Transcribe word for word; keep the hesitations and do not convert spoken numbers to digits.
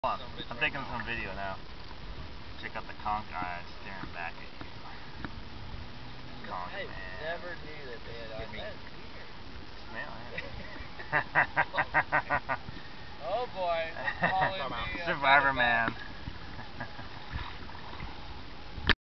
Hold on. I'm taking some video now. Check out the conch eyes staring back at you. Conch I man. never knew that they had eyes. That's weird. Smell it. Oh boy. Calling me, uh, Survivor man.